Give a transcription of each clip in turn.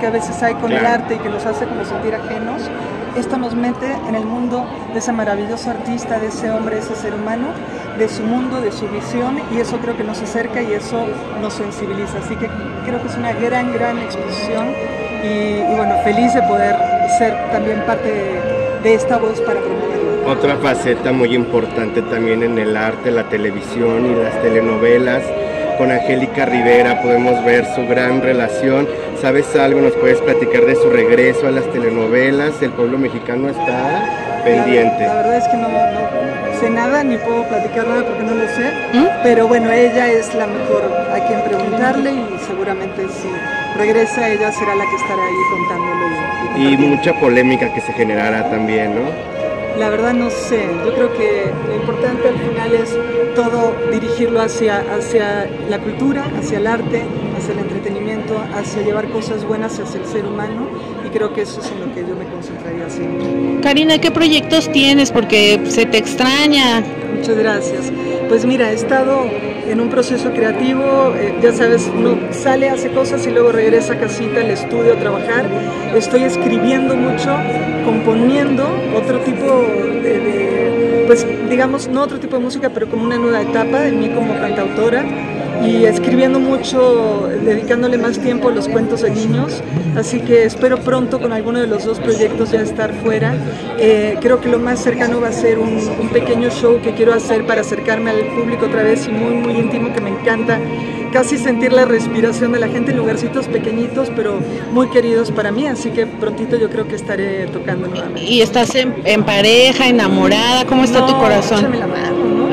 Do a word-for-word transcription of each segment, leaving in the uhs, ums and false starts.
que a veces hay con claro. el arte y que nos hace como sentir ajenos, esto nos mete en el mundo de ese maravilloso artista, de ese hombre, de ese ser humano, de su mundo, de su visión, y eso creo que nos acerca y eso nos sensibiliza. Así que creo que es una gran, gran exposición y, y bueno, feliz de poder ser también parte de, de esta voz para promoverla. Otra faceta muy importante también en el arte, la televisión y las telenovelas. Con Angélica Rivera podemos ver su gran relación. ¿Sabes algo? ¿Nos puedes platicar de su regreso a las telenovelas? El pueblo mexicano está pendiente. La, la verdad es que no, no sé nada, ni puedo platicar nada porque no lo sé. ¿Mm? Pero bueno, ella es la mejor a quien preguntarle y seguramente si regresa ella será la que estará ahí contándolo. Y, y mucha polémica que se generará también, ¿no? La verdad no sé, yo creo que lo importante al final es todo dirigirlo hacia, hacia la cultura, hacia el arte, hacia el entretenimiento, hacia llevar cosas buenas hacia el ser humano y creo que eso es en lo que yo me concentraría siempre. Karina, ¿qué proyectos tienes? Porque se te extraña. Muchas gracias. Pues mira, he estado en un proceso creativo, eh, ya sabes, uno sale, hace cosas y luego regresa a casita, al estudio a trabajar. Estoy escribiendo mucho, componiendo otro tipo de, de, pues digamos, no otro tipo de música, pero como una nueva etapa de mí como cantautora. Y escribiendo mucho, dedicándole más tiempo a los cuentos de niños, así que espero pronto con alguno de los dos proyectos ya estar fuera. Eh, creo que lo más cercano va a ser un, un pequeño show que quiero hacer para acercarme al público otra vez y muy muy íntimo, que me encanta casi sentir la respiración de la gente en lugarcitos pequeñitos pero muy queridos para mí, así que prontito yo creo que estaré tocando nuevamente. ¿Y estás en, en pareja, enamorada? ¿Cómo está no, tu corazón? Échame la mano, ¿no?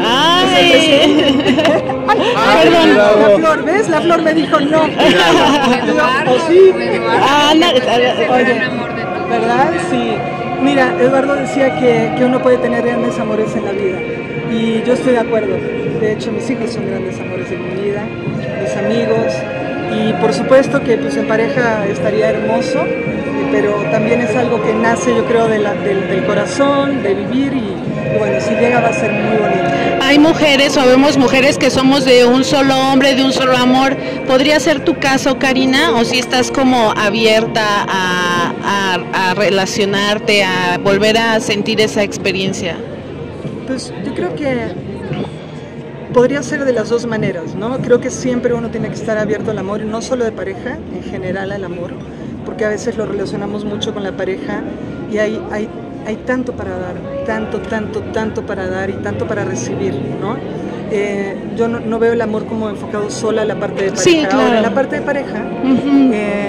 ¡Ay! Ay, perdón, la flor, ¿ves? La flor me dijo no. Eduardo, ¿O sí? Eduardo, oye, ¿verdad? Sí. Mira, Eduardo decía que, que uno puede tener grandes amores en la vida y yo estoy de acuerdo. De hecho, mis hijos son grandes amores de mi vida, mis amigos y por supuesto que pues en pareja estaría hermoso, pero también es algo que nace yo creo de la, del, del corazón, de vivir y, y bueno, si llega va a ser muy bonito. Hay mujeres o vemos mujeres que somos de un solo hombre, de un solo amor. ¿Podría ser tu caso, Karina? ¿O si estás como abierta a, a, a relacionarte, a volver a sentir esa experiencia? Pues yo creo que podría ser de las dos maneras, ¿no? Creo que siempre uno tiene que estar abierto al amor, y no solo de pareja, en general al amor, porque a veces lo relacionamos mucho con la pareja y hay, hay, hay tanto para dar, tanto, tanto, tanto para dar y tanto para recibir, ¿no? Eh, yo no, no veo el amor como enfocado solo a la parte de pareja. Sí, claro. Ahora, en la parte de pareja, Uh-huh. eh,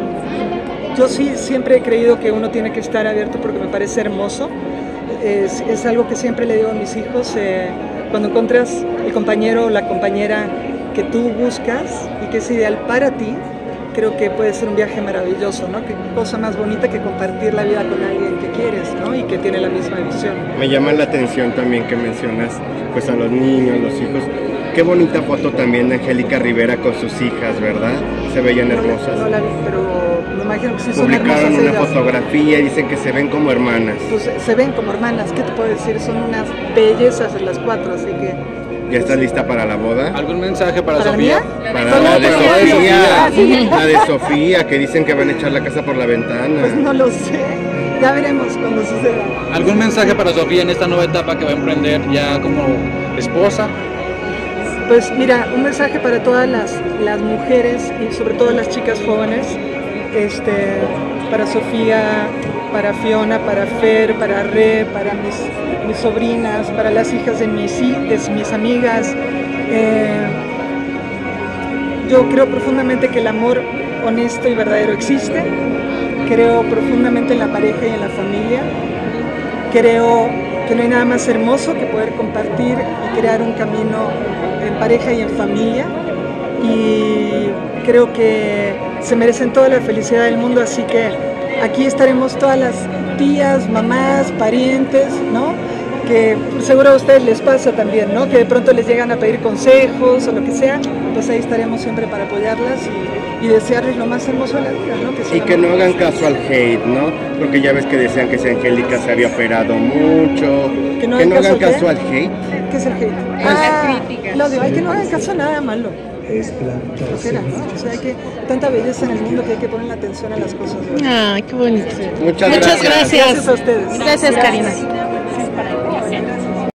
yo sí siempre he creído que uno tiene que estar abierto porque me parece hermoso. Es, es algo que siempre le digo a mis hijos, eh, cuando encuentras el compañero o la compañera que tú buscas y que es ideal para ti, creo que puede ser un viaje maravilloso, ¿no? Qué cosa más bonita que compartir la vida con alguien que quieres, ¿no? Y que tiene la misma visión. Me llama la atención también que mencionas pues a los niños, los hijos. Qué bonita foto también de Angélica Rivera con sus hijas, ¿verdad? Se veían hermosas. No, no la vi, pero me imagino que sí son hermosas. Publicaron una ellas. Fotografía y dicen que se ven como hermanas. Pues se ven como hermanas, ¿qué te puedo decir? Son unas bellezas en las cuatro, así que... ¿Ya estás lista para la boda? ¿Algún mensaje para, ¿Para Sofía? mía? Para la de Sofía, la de Sofía, que dicen que van a echar la casa por la ventana. Pues no lo sé, ya veremos cuando suceda. ¿Algún mensaje para Sofía en esta nueva etapa que va a emprender ya como esposa? Pues mira, un mensaje para todas las, las mujeres y sobre todo las chicas jóvenes, este, para Sofía, para Fiona, para Fer, para Re, para mis, mis sobrinas, para las hijas de mis, de mis amigas. Eh, yo creo profundamente que el amor honesto y verdadero existe, creo profundamente en la pareja y en la familia, creo que no hay nada más hermoso que poder compartir y crear un camino en pareja y en familia, y creo que se merecen toda la felicidad del mundo, así que aquí estaremos todas las tías, mamás, parientes, ¿no? Que seguro a ustedes les pasa también, ¿no? Que de pronto les llegan a pedir consejos o lo que sea, pues ahí estaremos siempre para apoyarlas y, y desearles lo más hermoso de la vida, ¿no? Que y que no hagan caso al hate, ¿no? Porque ya ves que decían que si Angélica se había operado mucho. Que Que no no, hagan hagan caso, caso ¿qué? al hate. ¿Qué es el hate? Las Ah, críticas. lo digo, hay que no hagan caso a nada malo. flojera, ¿no? O sea, hay que tanta belleza en el mundo que hay que poner la atención a las cosas. Ay, qué bonito. Sí. Muchas, Muchas gracias. gracias. Gracias a ustedes. Gracias, Karina.